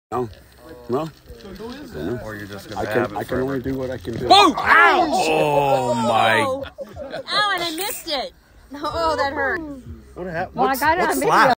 No. No. Yeah. Or you're just gonna I can only do what I can do. Oh! Ow! Oh my! Ow! And I missed it. Oh, that hurt. What happened? Well, I got it on video.